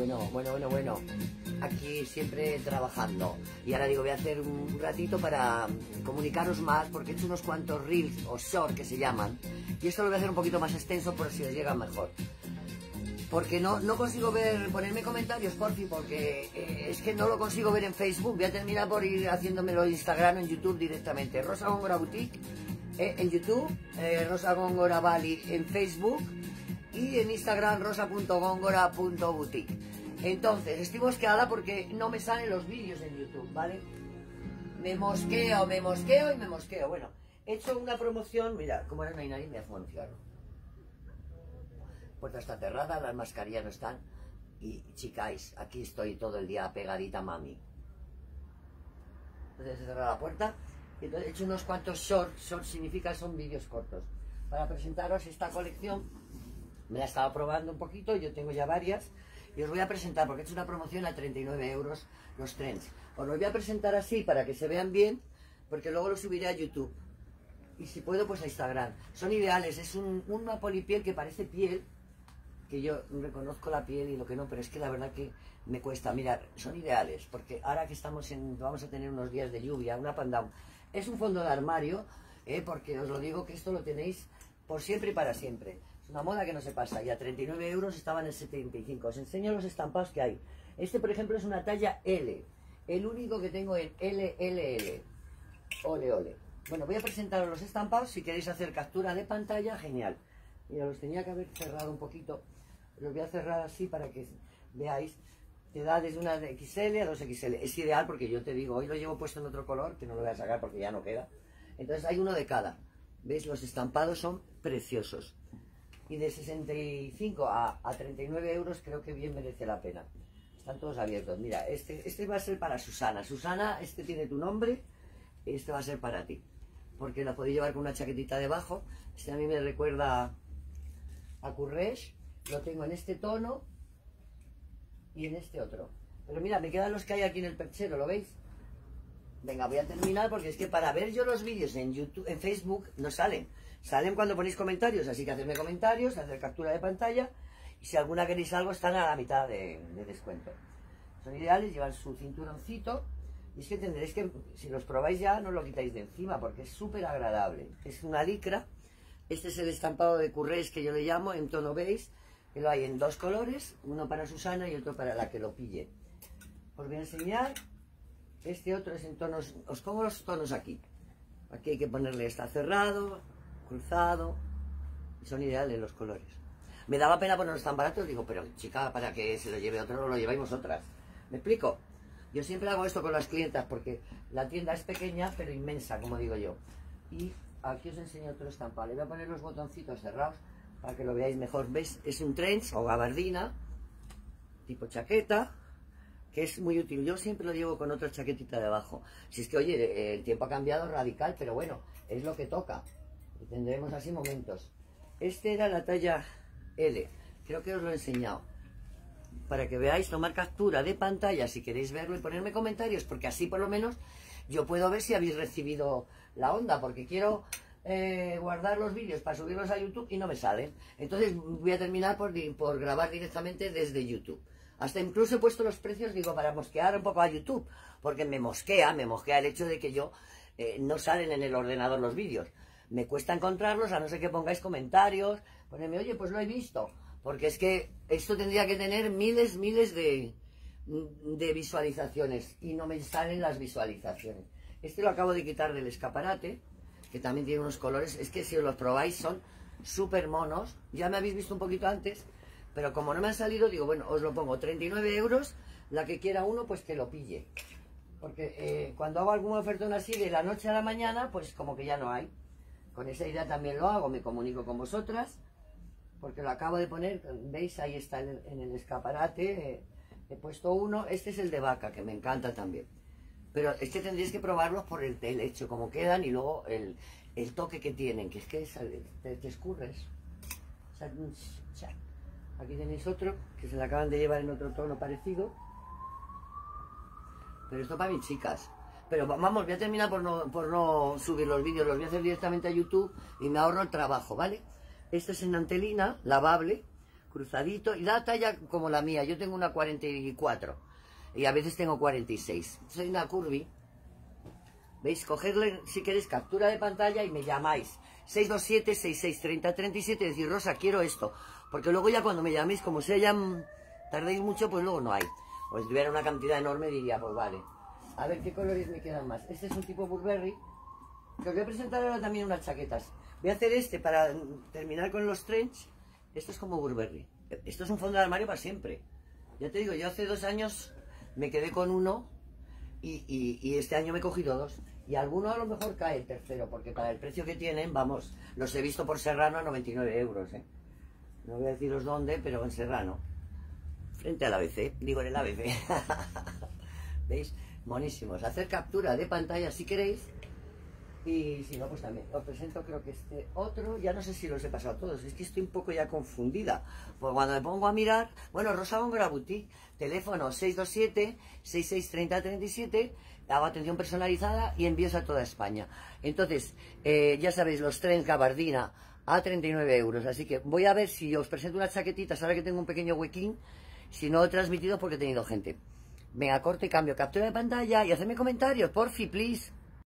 Bueno. Aquí siempre trabajando. Y ahora digo, voy a hacer un ratito para comunicaros más, porque he hecho unos cuantos reels o short que se llaman. Y esto lo voy a hacer un poquito más extenso por si os llega mejor. Porque no consigo ponerme comentarios, porfi, porque es que no lo consigo ver en Facebook. Voy a terminar por ir haciéndomelo en Instagram o en YouTube directamente. Rosa Góngora Boutique en YouTube, Rosa Góngora Bali en Facebook y en Instagram rosa.góngora.boutique. Entonces, estoy mosqueada porque no me salen los vídeos en YouTube, ¿vale? Me mosqueo. Bueno, he hecho una promoción, mira, como ahora no hay nadie, me hace un cigarro. Puerta está cerrada, las mascarillas no están. Y chicáis, aquí estoy todo el día pegadita, mami. Entonces se cerra la puerta. Y entonces he hecho unos cuantos shorts. Short significa son vídeos cortos. Para presentaros esta colección. Me la he estado probando un poquito, yo tengo ya varias. Y os voy a presentar, porque he hecho una promoción a 39 euros los trends. Os los voy a presentar así para que se vean bien, porque luego los subiré a YouTube. Y si puedo, pues a Instagram. Son ideales, es una polipiel que parece piel, que yo reconozco la piel y lo que no, pero es que la verdad que me cuesta. Mirad, son ideales, porque ahora que vamos a tener unos días de lluvia, una pan-down. Es un fondo de armario, porque os lo digo que esto lo tenéis por siempre y para siempre. Es una moda que no se pasa, y a 39 euros estaban en 75. Os enseño los estampados que hay. Este, por ejemplo, es una talla L. El único que tengo en LLL. Ole. Bueno, voy a presentaros los estampados. Si queréis hacer captura de pantalla, genial. Mira, los tenía que haber cerrado un poquito. Los voy a cerrar así para que veáis. Te da desde una XL a 2XL. Es ideal porque yo te digo, hoy lo llevo puesto en otro color, que no lo voy a sacar porque ya no queda. Entonces hay uno de cada. ¿Veis? Los estampados son preciosos. Y de 65 a 39 euros creo que bien merece la pena. Están todos abiertos. Mira, este va a ser para Susana. Susana, este tiene tu nombre. Este va a ser para ti. Porque la podéis llevar con una chaquetita debajo. Este a mí me recuerda a Courrèges. Lo tengo en este tono y en este otro. Pero mira, me quedan los que hay aquí en el perchero, ¿lo veis? Venga, voy a terminar porque es que para ver yo los vídeos en YouTube, en Facebook, no salen. Salen cuando ponéis comentarios, así que hacedme comentarios, hacer captura de pantalla. Y si alguna queréis algo, están a la mitad de descuento. Son ideales, llevan su cinturoncito. Y es que tendréis que, si los probáis ya, no lo quitáis de encima, porque es súper agradable. Es una licra. Este es el estampado de Courrèges que yo le llamo, en tono beige, que lo hay en dos colores, uno para Susana y otro para la que lo pille. Os voy a enseñar. Este otro es en tonos, os pongo los tonos aquí. Aquí hay que ponerle, está cerrado, cruzado, y son ideales los colores. Me daba pena ponerlos tan baratos, digo, pero chica, para que se lo lleve otro, no lo lleváis vosotras. ¿Me explico? Yo siempre hago esto con las clientas porque la tienda es pequeña, pero inmensa, como digo yo. Y aquí os enseño otro estampado. Le voy a poner los botoncitos cerrados para que lo veáis mejor. ¿Veis? Es un trench o gabardina, tipo chaqueta, que es muy útil. Yo siempre lo llevo con otra chaquetita debajo. Si es que, oye, el tiempo ha cambiado radical, pero bueno, es lo que toca. Y tendremos así momentos. Este era la talla L. Creo que os lo he enseñado. Para que veáis, tomar captura de pantalla si queréis verlo y ponerme comentarios, porque así por lo menos yo puedo ver si habéis recibido la onda, porque quiero guardar los vídeos para subirlos a YouTube y no me salen. Entonces voy a terminar por grabar directamente desde YouTube. Hasta incluso he puesto los precios, digo, para mosquear un poco a YouTube, porque me mosquea el hecho de que yo no salen en el ordenador los vídeos. Me cuesta encontrarlos, a no ser que pongáis comentarios, ponedme, oye, pues lo he visto, porque es que esto tendría que tener miles de visualizaciones y no me salen las visualizaciones. Este lo acabo de quitar del escaparate, que también tiene unos colores, es que si os los probáis son súper monos. Ya me habéis visto un poquito antes, pero como no me han salido, digo, bueno, os lo pongo 39 euros, la que quiera uno, pues que lo pille. Porque cuando hago alguna oferta así de la noche a la mañana, pues como que ya no hay. Con esa idea también lo hago, me comunico con vosotras, porque lo acabo de poner, veis, ahí está en el escaparate, he puesto uno, este es el de vaca, que me encanta también. Pero es que tendréis que probarlos por el hecho, como quedan, y luego el toque que tienen, que es que te escurres. Aquí tenéis otro, que se lo acaban de llevar en otro tono parecido. Pero esto para mis chicas. Pero vamos, voy a terminar por no subir los vídeos, los voy a hacer directamente a YouTube y me ahorro el trabajo, ¿vale? Este es en antelina, lavable, cruzadito, y la talla como la mía, yo tengo una 44 y a veces tengo 46. Soy una curvy. ¿Veis? Cogerle, si queréis, captura de pantalla y me llamáis 627-6630-37 y decir, Rosa, quiero esto. Porque luego ya cuando me llaméis, como se hayan tardéis mucho, pues luego no hay. O si tuviera una cantidad enorme diría, pues vale. A ver qué colores me quedan más. Este es un tipo Burberry. Que os voy a presentar ahora también unas chaquetas. Voy a hacer este para terminar con los trench. Esto es como Burberry. Esto es un fondo de armario para siempre. Ya te digo, yo hace 2 años me quedé con uno y este año me he cogido 2. Y alguno a lo mejor cae el tercero, porque para el precio que tienen, vamos, los he visto por Serrano a 99 euros, ¿eh? No voy a deciros dónde, pero en Serrano. Frente al ABC, digo en el ABC. ¿Veis? Monísimos. Hacer captura de pantalla si queréis. Y si no, pues también. Os presento, creo que este otro, ya no sé si los he pasado todos. Es que estoy un poco ya confundida. Pues cuando me pongo a mirar, bueno, Rosa Góngora Boutique, teléfono 627-6630-37. Hago atención personalizada y envíos a toda España. Entonces, ya sabéis, los trenes gabardina a 39 euros. Así que voy a ver si os presento unas chaquetitas ahora que tengo un pequeño huequín. Si no he transmitido porque he tenido gente. Venga, corte y cambio, captura de pantalla y hacedme comentarios, porfi, please.